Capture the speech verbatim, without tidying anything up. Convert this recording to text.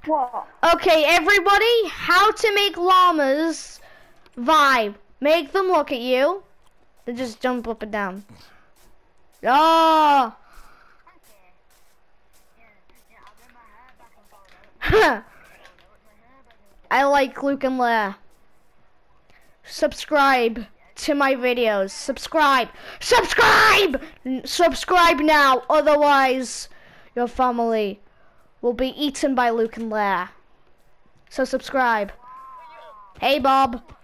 What? Okay, everybody, how to make llamas vibe. Make them look at you, then just jump up and down. Oh! I like Luke and Leia. Subscribe to my videos. Subscribe. Subscribe! N- Subscribe now, otherwise your family will be eaten by Luke and Leia. So subscribe. Hey, Bob.